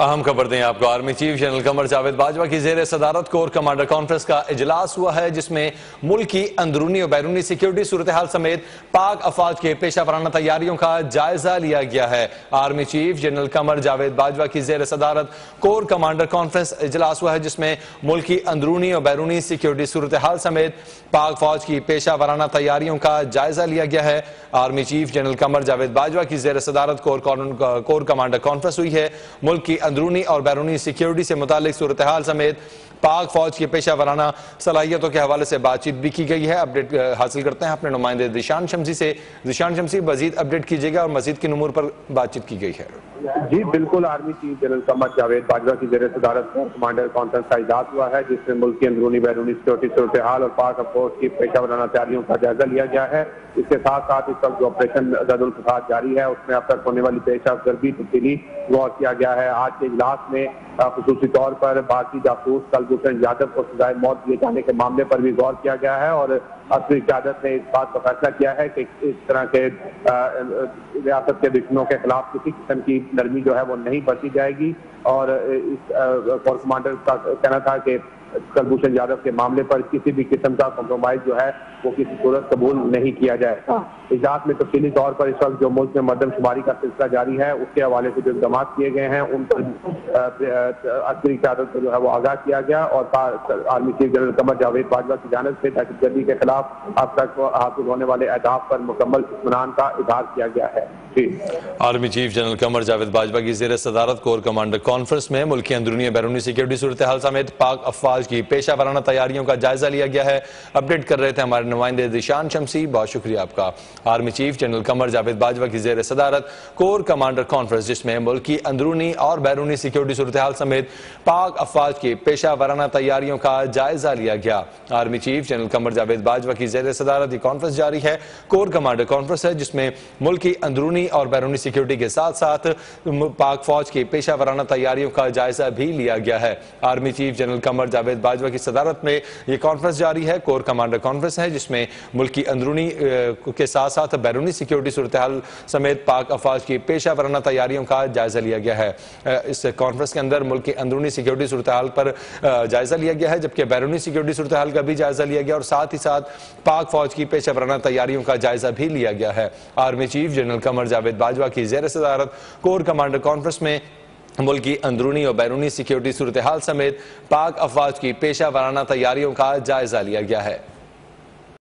अहम खबर दें आपको। Army chief general Qamar Javed Bajwa की जेर सदारत कोर कमांडर कॉन्फ्रेंस का इजलास हुआ है, जिसमें मुल्क की अंदरूनी और बैरूनी सिक्योरिटी सूरत हाल समेत पाक अफवाज के पेशा वराना तैयारियों का जायजा लिया गया है। Army chief general Qamar Javed Bajwa की जेर सदारत कोर कमांडर कॉन्फ्रेंस इजलास हुआ है, जिसमें मुल्क की अंदरूनी और बैरूनी सिक्योरिटी सूरत हाल समेत पाक फौज की पेशा वराना तैयारियों का जायजा लिया गया है। Army chief general Qamar Javed Bajwa की जेर सदारत कोर कमांडर कॉन्फ्रेंस हुई है। मुल्क की अंदरूनी और बैरूनी सिक्योरिटी से मुतालिक सूरत हाल समेत पाक फौज की पेशा वराना सलाहियतों के हवाले से बातचीत भी की गई है। अपडेट हासिल करते हैं अपने नुमाइंदे ज़ीशान शमसी से। ज़ीशान शमसी, मजीद अपडेट कीजिएगा और मजीद किन उमूर पर बातचीत की गई है? जी बिल्कुल, army chief general Qamar Javed Bajwa की जेर सदारत कमांडर कॉन्फ्रेंस का इजलास हुआ है, जिसमें मुल्क की अंदरूनी बैरूनी सिक्योरिटी सूरत हाल और पाक फौज की पेशा वराना तैयारियों का जायजा लिया गया है। इसके साथ साथ इस वक्त जो ऑपरेशन जदुल फसाद जारी है, उसमें अब तक होने वाली पेशेवरगी तब्दीली गौर किया गया है। आज के इजलास में खुसूसी तौर पर भारतीय जासूस कुलभूषण यादव को सजाए मौत दिए जाने के मामले पर भी गौर किया गया है और असली क़यादत ने इस बात का फैसला किया है कि इस तरह के रियासत के दुश्मनों के खिलाफ किसी किस्म की नरमी जो है वो नहीं बरती जाएगी। और इस कोर कमांडर का कहना था कि कुलभूषण यादव के मामले पर किसी भी किस्म का कॉम्प्रोमाइज जो है वो किसी सूरत कबूल नहीं किया जाएगा। इजलास में तफसीली तौर पर इस वक्त जो मुल्क में मरदमशुमारी का सिलसिला जारी है, उसके हवाले से जो इक़दाम किए गए हैं उन पर अस्करी क़यादत को जो है वो आगाह किया गया और army chief general Qamar Javed Bajwa की जानिब से दहशतगर्दी के खिलाफ अब तक हासिल होने वाले अहदाफ पर मुकम्मल इत्मीनान का इजहार किया गया है। Army chief general Qamar Javed Bajwa की जेर सदारत कोर कमांडर कॉन्फ्रेंस में मुल्क की अंदरूनी बैरूनी सिक्योरिटी सूरत हाल समेत पाक अफवाज की पेशा वराना तैयारियों का जायजा लिया गया है। अपडेट कर रहे थे हमारे नुमाइंदे ज़ीशान शमसी, बहुत शुक्रिया आपका। Army chief general Qamar Javed Bajwa की जेर सदारत कोर कमांडर कॉन्फ्रेंस, जिसमें मुल्क की अंदरूनी और बैरूनी सिक्योरिटी सूरत हाल समेत पाक अफवाज की पेशा वराना तैयारियों का जायजा लिया गया। Army chief general Qamar Javed Bajwa की जेर सदारत कॉन्फ्रेंस जारी है। कोर कमांडर कॉन्फ्रेंस है, जिसमें मुल्क की अंदरूनी और बैरूनी सिक्योरिटी के साथ साथ पाक फौज की पेशा वराना तैयारियों का जायजा भी लिया गया है। Army chief general Qamar Javed Bajwa की सदारत में यह कॉन्फ्रेंस जारी है। कोर कमांडर कॉन्फ्रेंस है, जिसमें मुल्क की अंदरूनी के साथ साथ बैरूनी सिक्योरिटी सूरत हाल समेत पाक अफवाज की पेशा वराना तैयारियों का जायजा लिया गया है। इस कॉन्फ्रेंस के अंदर मुल्क की अंदरूनी सिक्योरिटी सूरत हाल पर जायजा लिया गया है, जबकि बैरूनी सिक्योरिटी सूरत हाल का भी जायजा लिया गया और साथ ही साथ पाक फौज की पेशा वराना तैयारियों का जायजा भी लिया गया है। Army chief general Qamar Javed Bajwa की जेर सदारत कोर कमांडर कॉन्फ्रेंस में मुल्क की अंदरूनी और बैरूनी सिक्योरिटी सूरत हाल समेत पाक अफवाज की पेशा वराना तैयारियों का जायजा लिया गया है।